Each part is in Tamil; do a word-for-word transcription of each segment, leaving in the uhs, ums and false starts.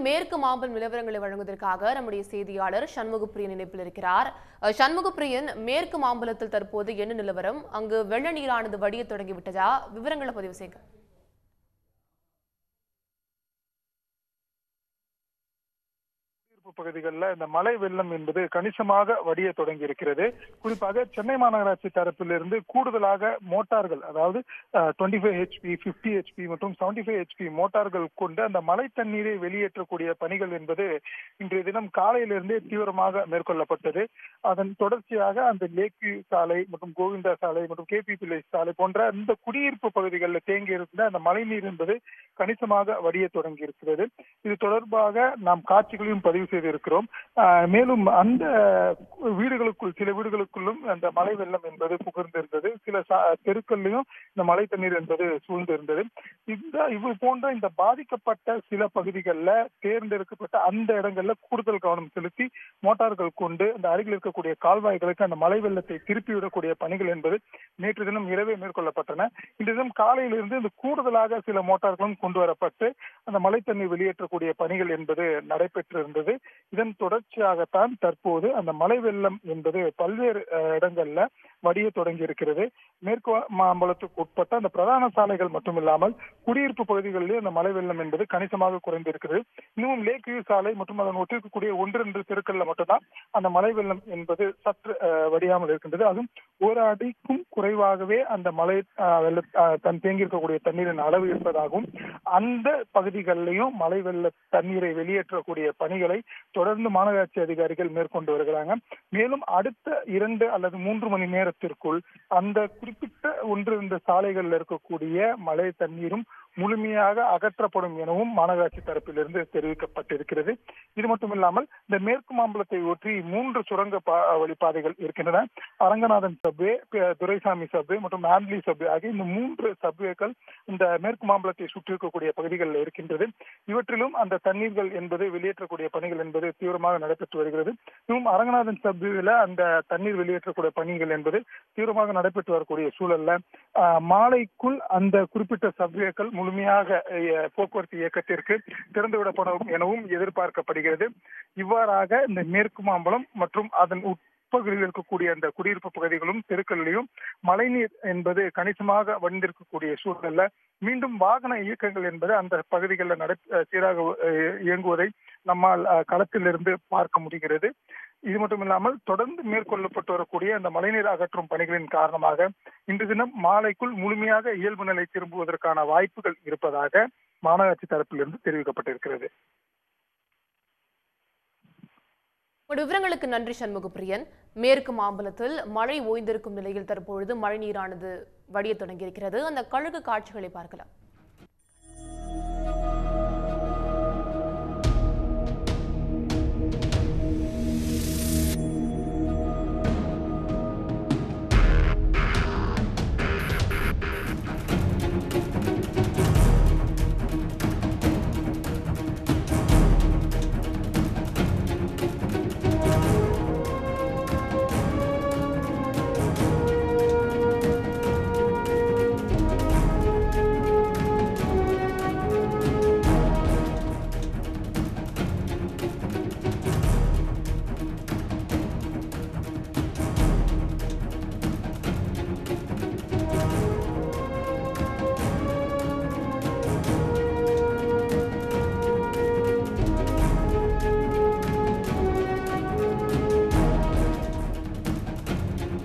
மேற்கு மாம்பலம் நிலவரங்களை வழங்குவதற்காக நம்முடைய செய்தியாளர் சண்முகப்பிரியன் இணைப்பில் இருக்கிறார். சண்முகப்பிரியன், மேற்கு மாம்பலத்தில் தற்போது என்ன நிலவரம்? அங்கு வெள்ள நீரானது வடிய தொடங்கிவிட்டதா? விவரங்களை பதிவு செய்யுங்க. பகுதிகளில் இந்த மழை வெள்ளம் என்பது கணிசமாக வடிய தொடங்கி இருக்கிறது. குறிப்பாக சென்னை மாநகராட்சி தரப்பிலிருந்து கூடுதலாக மோட்டார்கள், அதாவது twenty five HP fifty HP மற்றும் செவன்டி ஃபைவ் ஹெச்பி மோட்டார்கள் கொண்டு அந்த மழை தண்ணீரை வெளியேற்றக்கூடிய பணிகள் என்பது இன்றைய தினம் காலையிலிருந்தே தீவிரமாக மேற்கொள்ளப்பட்டது. அதன் தொடர்ச்சியாக அந்த லேக் சாலை மற்றும் கோவிந்தா சாலை மற்றும் கே பி பிள்ளை சாலை போன்ற இந்த குடியிருப்பு பகுதிகளில் தேங்கி இருந்த அந்த மழை நீர் என்பது கணிசமாக வடிய தொடங்கி இருக்கிறது. இது தொடர்பாக நாம் காட்சிகளையும் பதிவு செய்திருக்கிறோம். மேலும் அந்த வீடுகளுக்குள் சில வீடுகளுக்குள்ளும் அந்த மழை வெள்ளம் என்பது புகழ்ந்திருந்தது. சில தெருக்கள்லையும் இந்த மழை தண்ணீர் என்பது சூழ்ந்திருந்தது. இந்த இது போன்ற இந்த பாதிக்கப்பட்ட சில பகுதிகளில் தேர்ந்தெடுக்கப்பட்ட அந்த இடங்கள்ல கூடுதல் கவனம் செலுத்தி மோட்டார்கள் கொண்டு அந்த அருகில் இருக்கக்கூடிய கால்வாய்களுக்கு அந்த மழை வெள்ளத்தை திருப்பி விடக்கூடிய பணிகள் என்பது நேற்று தினம் இரவே மேற்கொள்ளப்பட்டன. இன்று தினம் காலையிலிருந்து இந்த கூடுதலாக சில மோட்டார்களும் கொண்டு வரப்பட்டு அந்த மழை தண்ணீர் வெளியேற்றக்கூடிய பணிகள் என்பது நடைபெற்றிருந்தது. இதன் தொடர்ச்சியாகத்தான் தற்போது அந்த மழை வெள்ளம் என்பது பல்வேறு இடங்கள்ல வடிய தொடங்கி இருக்கிறது. மேற்கு மாம்பலத்துக்கு உட்பட்ட அந்த பிரதான சாலைகள் மட்டுமில்லாமல் குடியிருப்பு பகுதிகளிலே அந்த மழை வெள்ளம் என்பது கணிசமாக குறைந்திருக்கிறது. இன்னும் லேக் வியூ சாலை மற்றும் அதன் ஒட்டிருக்கக்கூடிய ஒன்று ரெண்டு தெருக்கள்ல மட்டும்தான் அந்த மழை வெள்ளம் என்பது சற்று வடியாமல் இருக்கின்றது. அதுவும் ஒரு அடிக்கும் குறைவாகவே அந்த மழை வெள்ள தன் தேங்கியிருக்கக்கூடிய தண்ணீரின் அளவு இருப்பதாகவும் அந்த பகுதிகளிலையும் மழை வெள்ள தண்ணீரை வெளியேற்றக்கூடிய பணிகளை தொடர்ந்து மாநகராட்சி அதிகாரிகள் மேற்கொண்டு வருகிறாங்க. மேலும் அடுத்த இரண்டு அல்லது மூன்று மணி நேரத்திற்குள் அந்த குறிப்பிட்ட ஒன்று இந்த சாலைகளில் இருக்கக்கூடிய மழை தண்ணீரும் முழுமையாக அகற்றப்படும் எனவும் மாநகராட்சி தரப்பிலிருந்து தெரிவிக்கப்பட்டிருக்கிறது. இது மட்டுமில்லாமல் இந்த மேற்கு மாம்பலத்தை ஒற்றி மூன்று சுரங்க வழிபாதைகள் இருக்கின்றன. அரங்கநாதன் சப்வே, துரைசாமி சப்வே மற்றும் ஆம்லி சப்வே ஆகிய இந்த மூன்று சப்வேக்கள் இந்த மேற்கு மாம்பலத்தை சுற்றி இருக்கக்கூடிய பகுதிகளில் இருக்கின்றது. இவற்றிலும் அந்த தண்ணீர்கள் என்பது வெளியேற்றக்கூடிய பணிகள் என்பது தீவிரமாக நடைபெற்று வருகிறது. இன்னும் அரங்கநாதன் சப்வேல அந்த தண்ணீர் வெளியேற்றக்கூடிய பணிகள் என்பது தீவிரமாக நடைபெற்று வரக்கூடிய சூழல்ல மாலைக்குள் அந்த குறிப்பிட்ட சப்வேக்கள் முழுமையாக போக்குவரத்து இயக்கத்திற்கு திறந்துவிடப்படும் எனவும் எதிர்பார்க்கப்படுகிறது. இவ்வாறாக இந்த மேற்கு மாம்பலம் மற்றும் அதன் உட்பகுதியில் இருக்கக்கூடிய அந்த குடியிருப்பு பகுதிகளும் தெருக்களிலும் மழைநீர் என்பது கணிசமாக வந்திருக்கக்கூடிய சூழல்ல மீண்டும் வாகன இயக்கங்கள் என்பது அந்த பகுதிகளில் நட சீராக இயங்குவதை நம்மால் களத்திலிருந்து பார்க்க முடிகிறது. இது மட்டும் இல்லாமல் தொடர்ந்து மேற்கொள்ளப்பட்டு வரக்கூடிய அந்த மழைநீர் அகற்றும் பணிகளின் காரணமாக இன்று தினம் மாலைக்குள் முழுமையாக இயல்பு நிலை திரும்புவதற்கான வாய்ப்புகள் இருப்பதாக மாநகராட்சி தரப்பிலிருந்து தெரிவிக்கப்பட்டிருக்கிறது. விவரங்களுக்கு நன்றி சண்முகப்பிரியன். மேற்கு மாம்பலத்தில் மழை ஓய்ந்திருக்கும் நிலையில் தற்பொழுது மழை நீரானது வடிய தொடங்கியிருக்கிறது. அந்த கழுகு காட்சிகளை பார்க்கலாம்.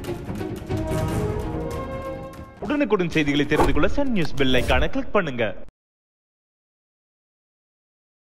உடனுக்குடன் செய்திகளை தெரிந்து கொள்ள சன் நியூஸ் பெல் ஐகானை கிளிக் பண்ணுங்க.